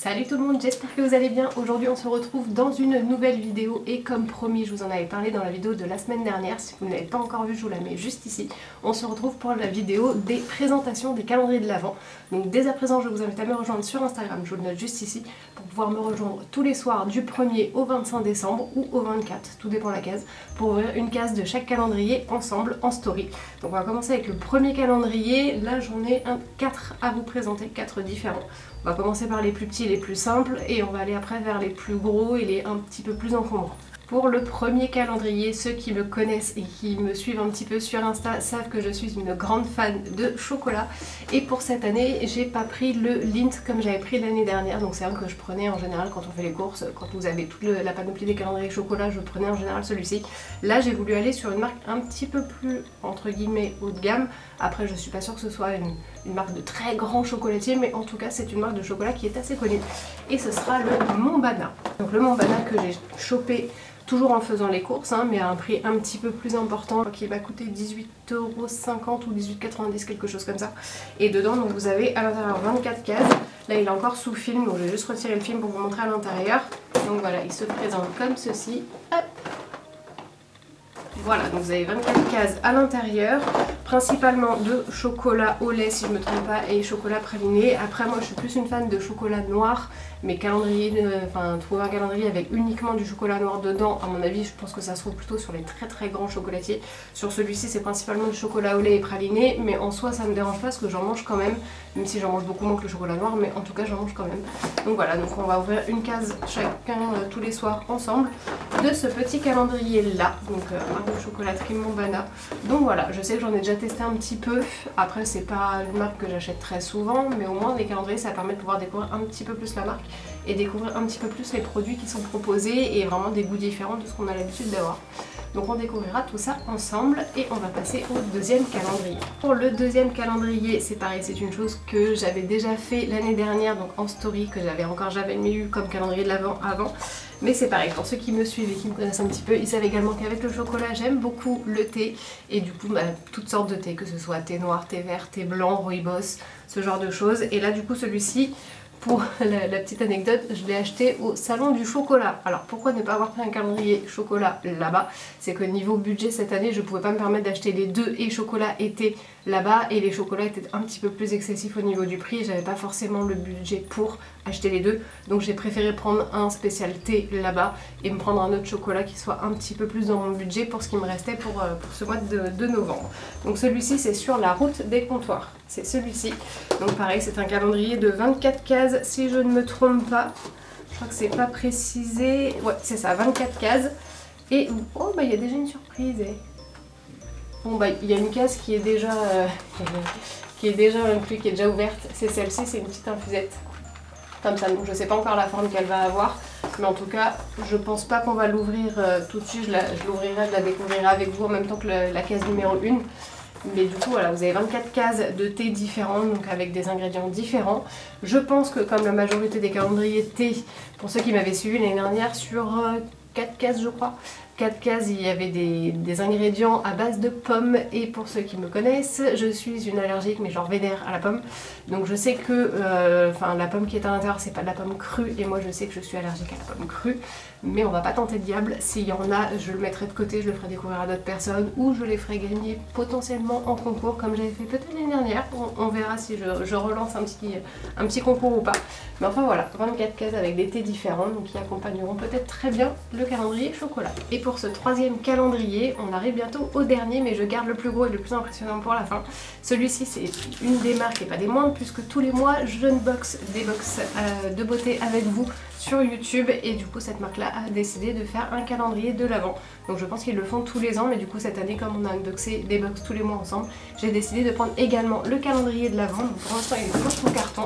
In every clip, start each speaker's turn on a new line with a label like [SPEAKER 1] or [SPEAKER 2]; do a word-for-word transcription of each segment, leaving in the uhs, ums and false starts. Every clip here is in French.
[SPEAKER 1] Salut tout le monde, j'espère que vous allez bien. Aujourd'hui on se retrouve dans une nouvelle vidéo et comme promis je vous en avais parlé dans la vidéo de la semaine dernière. Si vous ne l'avez pas encore vu, je vous la mets juste ici. On se retrouve pour la vidéo des présentations des calendriers de l'Avent. Donc dès à présent je vous invite à me rejoindre sur Instagram, je vous le note juste ici, pour pouvoir me rejoindre tous les soirs du premier au vingt-cinq décembre ou au vingt-quatre, tout dépend de la case, pour ouvrir une case de chaque calendrier ensemble en story. Donc on va commencer avec le premier calendrier. Là j'en ai un, quatre à vous présenter, quatre différents. On va commencer par les plus petits et les plus simples et on va aller après vers les plus gros et les un petit peu plus encombrants. Pour le premier calendrier, ceux qui me connaissent et qui me suivent un petit peu sur Insta savent que je suis une grande fan de chocolat. Et pour cette année, j'ai pas pris le Lindt comme j'avais pris l'année dernière. Donc c'est un que je prenais en général quand on fait les courses. Quand vous avez toute le, la panoplie des calendriers chocolat, je prenais en général celui-ci. Là, j'ai voulu aller sur une marque un petit peu plus, entre guillemets, haut de gamme. Après, je suis pas sûre que ce soit une, une marque de très grand chocolatier, mais en tout cas, c'est une marque de chocolat qui est assez connue. Et ce sera le Monbana. Donc le Monbana que j'ai chopé toujours en faisant les courses, hein, mais à un prix un petit peu plus important, qui va coûter dix-huit euros cinquante ou dix-huit euros quatre-vingt-dix, quelque chose comme ça. Et dedans, donc, vous avez à l'intérieur vingt-quatre cases. Là, il est encore sous film, donc je vais juste retirer le film pour vous montrer à l'intérieur. Donc voilà, il se présente comme ceci. Hop. Voilà, donc vous avez vingt-quatre cases à l'intérieur, principalement de chocolat au lait si je ne me trompe pas et chocolat praliné. Après moi je suis plus une fan de chocolat noir, mais calendrier, enfin trouver un calendrier avec uniquement du chocolat noir dedans, à mon avis je pense que ça se trouve plutôt sur les très très grands chocolatiers. Sur celui-ci c'est principalement du chocolat au lait et praliné, mais en soi ça ne me dérange pas parce que j'en mange quand même, même si j'en mange beaucoup moins que le chocolat noir, mais en tout cas j'en mange quand même. Donc voilà, donc on va ouvrir une case chacun euh, tous les soirs ensemble de ce petit calendrier là, donc euh, marque de chocolaterie Monbana. Donc voilà, je sais que j'en ai déjà testé un petit peu, après c'est pas une marque que j'achète très souvent, mais au moins les calendriers ça permet de pouvoir découvrir un petit peu plus la marque et découvrir un petit peu plus les produits qui sont proposés et vraiment des goûts différents de ce qu'on a l'habitude d'avoir. Donc on découvrira tout ça ensemble et on va passer au deuxième calendrier. Pour le deuxième calendrier, c'est pareil, c'est une chose que j'avais déjà fait l'année dernière, donc en story, que j'avais encore jamais eu comme calendrier de l'Avent avant. Mais c'est pareil, pour ceux qui me suivent et qui me connaissent un petit peu, ils savent également qu'avec le chocolat, j'aime beaucoup le thé. Et du coup, bah, toutes sortes de thé, que ce soit thé noir, thé vert, thé blanc, rooibos, ce genre de choses. Et là, du coup, celui-ci, pour la, la petite anecdote, je l'ai acheté au salon du chocolat. Alors pourquoi ne pas avoir pris un calendrier chocolat là-bas? C'est que niveau budget cette année, je ne pouvais pas me permettre d'acheter les deux, et chocolat et thé là-bas, et les chocolats étaient un petit peu plus excessifs au niveau du prix. J'avais pas forcément le budget pour acheter les deux, donc j'ai préféré prendre un spécial thé là-bas et me prendre un autre chocolat qui soit un petit peu plus dans mon budget pour ce qui me restait pour, pour ce mois de, de novembre. Donc celui-ci c'est sur la route des comptoirs, c'est celui-ci. Donc pareil, c'est un calendrier de vingt-quatre cases si je ne me trompe pas. Je crois que c'est pas précisé. Ouais, c'est ça, vingt-quatre cases. Et oh bah il y a déjà une surprise. Eh. Bon bah il y a une case qui est déjà euh, qui est déjà inclus, qui est déjà ouverte. C'est celle-ci, c'est une petite infusette. Comme ça, donc je sais pas encore la forme qu'elle va avoir. Mais en tout cas, je pense pas qu'on va l'ouvrir euh, tout de suite. Je l'ouvrirai, je, je la découvrirai avec vous en même temps que le, la case numéro un. Mais du coup voilà, vous avez vingt-quatre cases de thé différentes, donc avec des ingrédients différents. Je pense que comme la majorité des calendriers thé, pour ceux qui m'avaient suivi l'année dernière, sur euh, quatre cases je crois, quatre cases il y avait des, des ingrédients à base de pommes. Et pour ceux qui me connaissent, je suis une allergique mais genre vénère à la pomme. Donc je sais que euh, la pomme qui est à l'intérieur c'est pas de la pomme crue, et moi je sais que je suis allergique à la pomme crue. Mais on va pas tenter de diable, s'il y en a je le mettrai de côté, je le ferai découvrir à d'autres personnes, ou je les ferai gagner potentiellement en concours comme j'avais fait peut-être l'année dernière. On, on verra si je, je relance un petit, un petit concours ou pas. Mais enfin voilà, vingt-quatre cases avec des thés différents, donc qui accompagneront peut-être très bien le calendrier chocolat. Et pour ce troisième calendrier, on arrive bientôt au dernier, mais je garde le plus gros et le plus impressionnant pour la fin. Celui-ci c'est une des marques et pas des moindres, puisque tous les mois j'unbox des box euh, de beauté avec vous sur YouTube, et du coup cette marque là a décidé de faire un calendrier de l'Avent. Donc je pense qu'ils le font tous les ans, mais du coup cette année comme on a unboxé des box tous les mois ensemble, j'ai décidé de prendre également le calendrier de l'Avent. Donc pour l'instant il est toujours sous carton.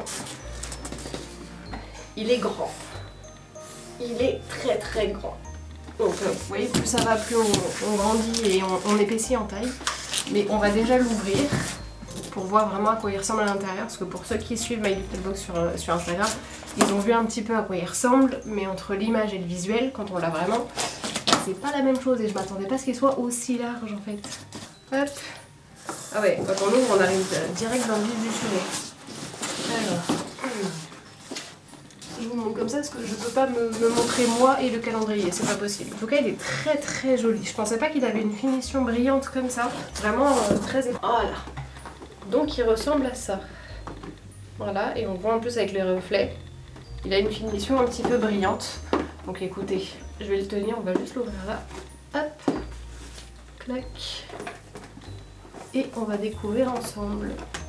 [SPEAKER 1] Il est grand. Il est très très grand. Donc euh, vous voyez, plus ça va, plus on, on grandit et on, on épaissit en taille. Mais on va déjà l'ouvrir pour voir vraiment à quoi il ressemble à l'intérieur, parce que pour ceux qui suivent My Little Box sur, euh, sur Instagram, ils ont vu un petit peu à quoi il ressemble, mais entre l'image et le visuel, quand on l'a vraiment, c'est pas la même chose, et je m'attendais pas à ce qu'il soit aussi large en fait. Hop. Ah ouais, quand on ouvre, on arrive direct dans le vif du sujet. Alors, je vous montre comme ça parce que je peux pas me, me montrer moi et le calendrier, c'est pas possible. En tout cas il est très très joli. Je pensais pas qu'il avait une finition brillante comme ça. Vraiment euh, très... Voilà. Donc il ressemble à ça. Voilà, et on voit en plus avec les reflets. Il a une finition un petit peu brillante. Donc écoutez, je vais le tenir, on va juste l'ouvrir là. Hop. Clac. Et on va découvrir ensemble.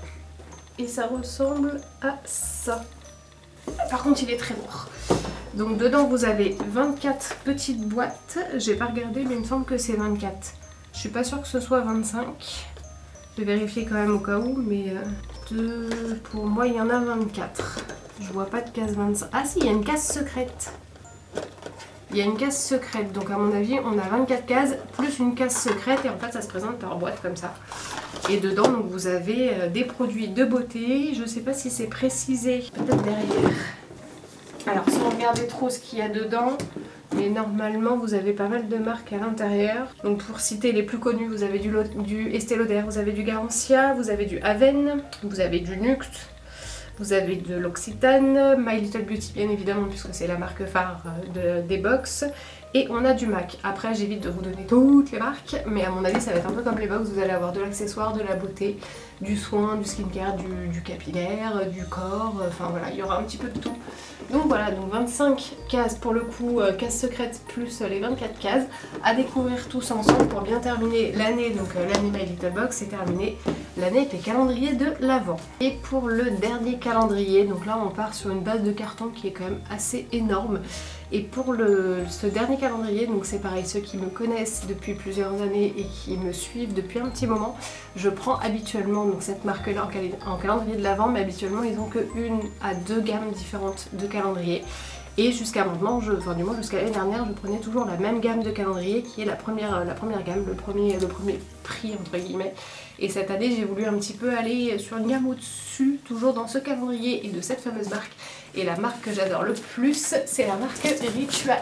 [SPEAKER 1] Et ça ressemble à ça. Par contre il est très noir. Donc dedans vous avez vingt-quatre petites boîtes. J'ai pas regardé mais il me semble que c'est vingt-quatre. Je suis pas sûre que ce soit vingt-cinq. Je vais vérifier quand même au cas où, mais euh, de... pour moi il y en a vingt-quatre. Je vois pas de case vingt-cinq. Ah si, il y a une case secrète. Il y a une case secrète, donc à mon avis on a vingt-quatre cases plus une case secrète et en fait ça se présente par boîte comme ça. Et dedans donc vous avez des produits de beauté, je sais pas si c'est précisé, peut-être derrière. Alors sans regarder trop ce qu'il y a dedans, mais normalement vous avez pas mal de marques à l'intérieur. Donc pour citer les plus connus, vous avez du, du Estée Lauder, vous avez du Garancia, vous avez du Aven, vous avez du Nuct. Vous avez de l'Occitane, My Little Beauty bien évidemment puisque c'est la marque phare de, des box. Et on a du MAC. Après j'évite de vous donner toutes les marques, mais à mon avis ça va être un peu comme les box. Vous allez avoir de l'accessoire, de la beauté, du soin, du skincare, du, du capillaire, du corps. Enfin voilà, il y aura un petit peu de tout. Donc voilà, donc vingt-cinq cases pour le coup, euh, cases secrètes plus les vingt-quatre cases. À découvrir tous ensemble pour bien terminer l'année. Donc euh, l'année My Little Box c'est terminé. L'année avec les calendriers de l'Avent. Et pour le dernier calendrier, donc là on part sur une base de carton qui est quand même assez énorme. Et pour le, ce dernier calendrier, donc c'est pareil, ceux qui me connaissent depuis plusieurs années et qui me suivent depuis un petit moment, je prends habituellement donc cette marque là en, cal en calendrier de l'Avent, mais habituellement ils ont que une à deux gammes différentes de calendrier. Et jusqu'à maintenant, je, enfin du moins jusqu'à l'année dernière, je prenais toujours la même gamme de calendrier qui est la première, la première gamme, le premier, le premier prix entre guillemets. Et cette année j'ai voulu un petit peu aller sur une gamme au-dessus, toujours dans ce calendrier et de cette fameuse marque. Et la marque que j'adore le plus, c'est la marque Rituals.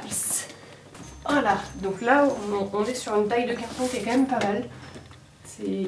[SPEAKER 1] Voilà, donc là on, on est sur une taille de carton qui est quand même pas mal. C'est...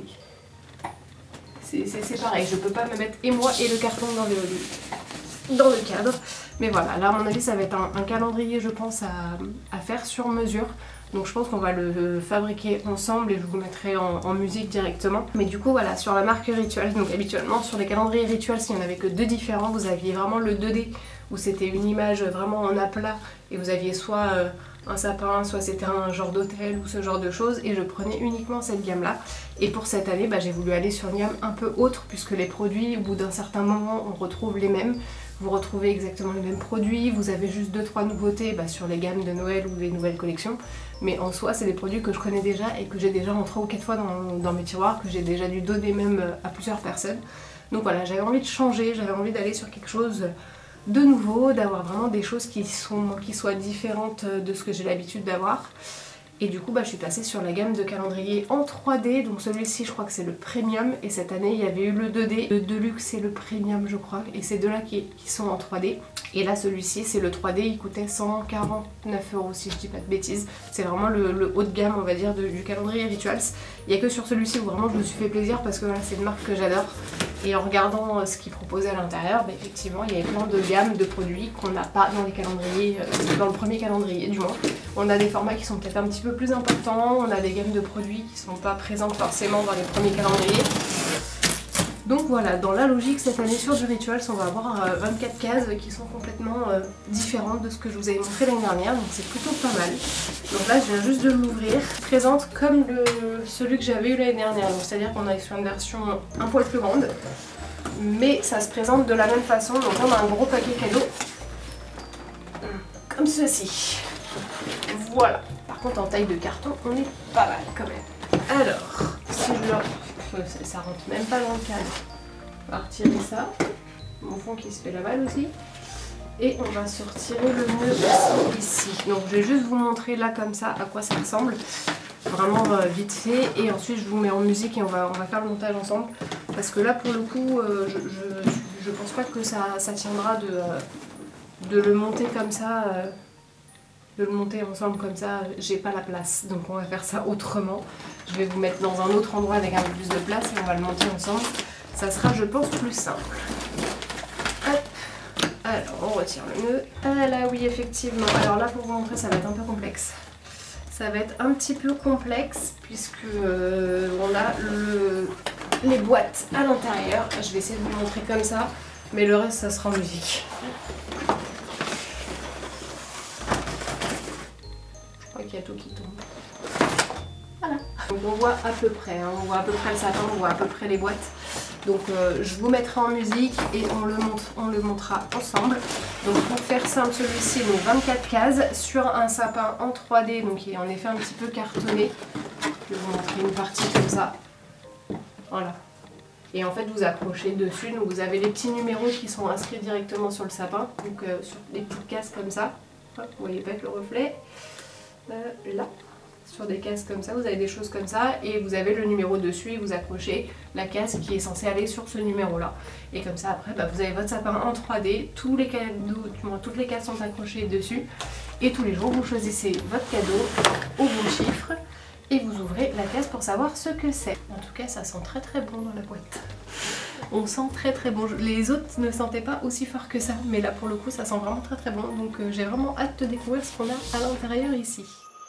[SPEAKER 1] C'est pareil, je peux pas me mettre et moi et le carton dans le, dans le cadre. Mais voilà, là à mon avis ça va être un, un calendrier je pense à, à faire sur mesure. Donc je pense qu'on va le fabriquer ensemble et je vous mettrai en, en musique directement. Mais du coup voilà, sur la marque Rituals, donc habituellement sur les calendriers Rituals il n'y en avait que deux différents. Vous aviez vraiment le deux D où c'était une image vraiment en aplat et vous aviez soit euh, un sapin, soit c'était un genre d'hôtel ou ce genre de choses, et je prenais uniquement cette gamme là. Et pour cette année bah, j'ai voulu aller sur une gamme un peu autre puisque les produits au bout d'un certain moment on retrouve les mêmes. Vous retrouvez exactement les mêmes produits, vous avez juste deux trois nouveautés bah, sur les gammes de Noël ou les nouvelles collections. Mais en soi c'est des produits que je connais déjà et que j'ai déjà en trois ou quatre fois dans, dans mes tiroirs, que j'ai déjà dû donner même à plusieurs personnes. Donc voilà, j'avais envie de changer, j'avais envie d'aller sur quelque chose de nouveau, d'avoir vraiment des choses qui, sont, qui soient différentes de ce que j'ai l'habitude d'avoir. Et du coup bah, je suis passée sur la gamme de calendrier en trois D, donc celui-ci je crois que c'est le premium, et cette année il y avait eu le deux D, le Deluxe et le premium je crois, et c'est deux là qui, qui sont en trois D. Et là celui-ci c'est le trois D, il coûtait cent quarante-neuf euros si je dis pas de bêtises. C'est vraiment le, le haut de gamme on va dire de, du calendrier Rituals. Il n'y a que sur celui-ci où vraiment je me suis fait plaisir parce que voilà, c'est une marque que j'adore. Et en regardant ce qu'ils proposaient à l'intérieur, bah, effectivement il y avait plein de gammes de produits qu'on n'a pas dans les calendriers, euh, dans le premier calendrier du moins. On a des formats qui sont peut-être un petit peu plus importants, on a des gammes de produits qui ne sont pas présentes forcément dans les premiers calendriers. Donc voilà, dans la logique cette année sur du Rituals on va avoir euh, vingt-quatre cases qui sont complètement euh, différentes de ce que je vous avais montré l'année dernière, donc c'est plutôt pas mal. Donc là je viens juste de l'ouvrir, présente comme le, celui que j'avais eu l'année dernière, donc c'est à dire qu'on est sur une version un poil plus grande, mais ça se présente de la même façon. Donc on a un gros paquet cadeau, comme ceci. Voilà, par contre en taille de carton on est pas mal quand même. Alors, si je leur... ça rentre même pas dans le cadre. On va retirer ça. Mon fond qui se fait la balle aussi. Et on va se retirer le nœud aussi ici. Donc je vais juste vous montrer là comme ça à quoi ça ressemble. Vraiment euh, vite fait. Et ensuite je vous mets en musique et on va, on va faire le montage ensemble. Parce que là pour le coup, euh, je, je, je pense pas que ça, ça tiendra de, euh, de le monter comme ça. Euh, de le monter ensemble comme ça, j'ai pas la place. Donc on va faire ça autrement. Je vais vous mettre dans un autre endroit avec un peu plus de place et on va le monter ensemble. Ça sera je pense plus simple. Hop. Alors, Alors on retire le nœud. Ah là oui effectivement, alors là pour vous montrer ça va être un peu complexe. Ça va être un petit peu complexe puisque euh, on a le, les boîtes à l'intérieur. Je vais essayer de vous montrer comme ça, mais le reste ça sera en musique. Je crois qu'il y a tout qui tombe. Voilà. Donc on voit à peu près, hein, on voit à peu près le sapin, on voit à peu près les boîtes. Donc euh, je vous mettrai en musique et on le, montre, on le montrera ensemble. Donc pour faire simple, celui-ci est vingt-quatre cases sur un sapin en trois D, donc il est en effet un petit peu cartonné. Je vais vous montrer une partie comme ça. Voilà. Et en fait vous accrochez dessus, donc vous avez les petits numéros qui sont inscrits directement sur le sapin, donc euh, sur des petites cases comme ça. Hop, vous voyez pas avec le reflet. Euh, là. Sur des cases comme ça, vous avez des choses comme ça et vous avez le numéro dessus et vous accrochez la case qui est censée aller sur ce numéro là. Et comme ça après bah, vous avez votre sapin en trois D, tous les cadeaux, toutes les cases sont accrochées dessus et tous les jours vous choisissez votre cadeau au bon chiffre et vous ouvrez la case pour savoir ce que c'est. En tout cas ça sent très très bon dans la boîte. On sent très très bon. Les autres ne sentaient pas aussi fort que ça, mais là pour le coup ça sent vraiment très très bon. Donc euh, j'ai vraiment hâte de découvrir ce qu'on a à l'intérieur ici.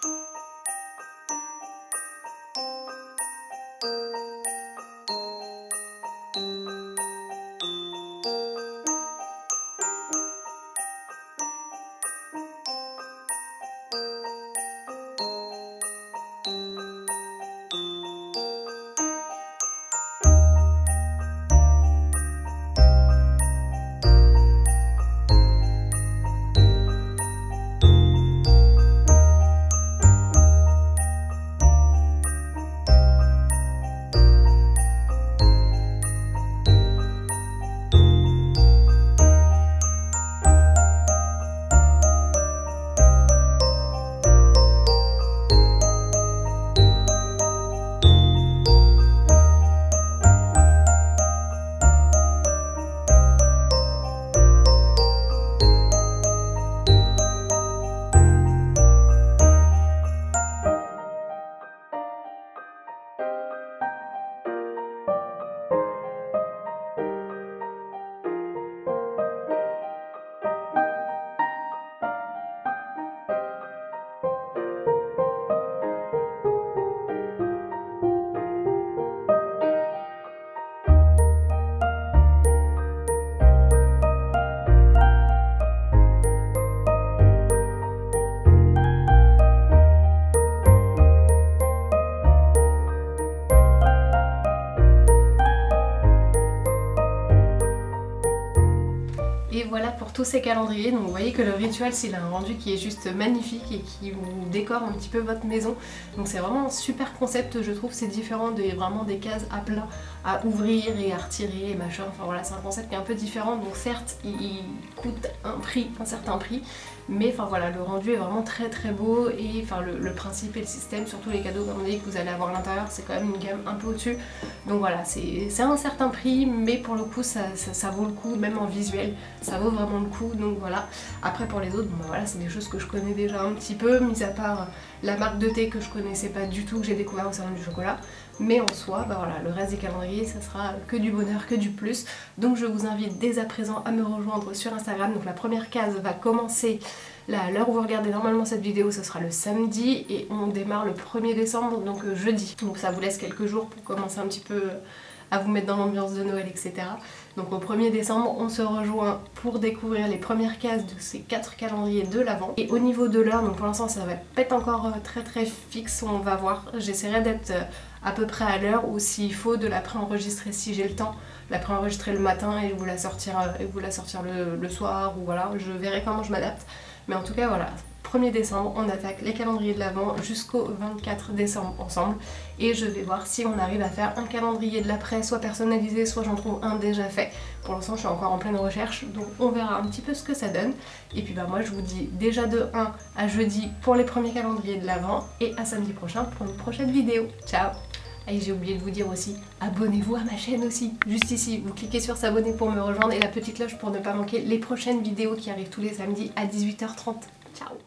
[SPEAKER 1] Et voilà pour tous ces calendriers. Donc vous voyez que le Rituals il a un rendu qui est juste magnifique et qui vous décore un petit peu votre maison. Donc c'est vraiment un super concept, je trouve. C'est différent de vraiment des cases à plat à ouvrir et à retirer et machin. Enfin voilà, c'est un concept qui est un peu différent. Donc certes il coûte un prix, un certain prix, mais enfin voilà, le rendu est vraiment très très beau. Et enfin le, le principe et le système, surtout les cadeaux comme on dit que vous allez avoir à l'intérieur, c'est quand même une gamme un peu au-dessus. Donc voilà, c'est un certain prix, mais pour le coup ça, ça, ça vaut le coup, même en visuel, ça vaut vraiment le coup. Donc voilà, après pour les autres, bon, bah, voilà, c'est des choses que je connais déjà un petit peu, mis à part la marque de thé que je connaissais pas du tout, que j'ai découvert au salon du chocolat. Mais en soi, bah voilà, le reste des calendriers, ça sera que du bonheur, que du plus. Donc je vous invite dès à présent à me rejoindre sur Instagram. Donc la première case va commencer là, à l'heure où vous regardez normalement cette vidéo, ce sera le samedi et on démarre le premier décembre, donc euh, jeudi. Donc ça vous laisse quelques jours pour commencer un petit peu à vous mettre dans l'ambiance de Noël, et cetera. Donc au premier décembre, on se rejoint pour découvrir les premières cases de ces quatre calendriers de l'Avent. Et au niveau de l'heure, donc pour l'instant ça va pas être encore très très fixe, on va voir. J'essaierai d'être à peu près à l'heure, ou s'il faut de la pré-enregistrer si j'ai le temps, la pré-enregistrer le matin et vous la sortir, et vous la sortir le, le soir, ou voilà, je verrai comment je m'adapte. Mais en tout cas voilà, premier décembre on attaque les calendriers de l'Avent jusqu'au vingt-quatre décembre ensemble, et je vais voir si on arrive à faire un calendrier de l'après, soit personnalisé, soit j'en trouve un déjà fait. Pour l'instant je suis encore en pleine recherche, donc on verra un petit peu ce que ça donne. Et puis bah moi je vous dis déjà de un à jeudi pour les premiers calendriers de l'Avent, et à samedi prochain pour une prochaine vidéo. Ciao! Et j'ai oublié de vous dire aussi, abonnez-vous à ma chaîne aussi, juste ici, vous cliquez sur s'abonner pour me rejoindre et la petite cloche pour ne pas manquer les prochaines vidéos qui arrivent tous les samedis à dix-huit heures trente. Ciao!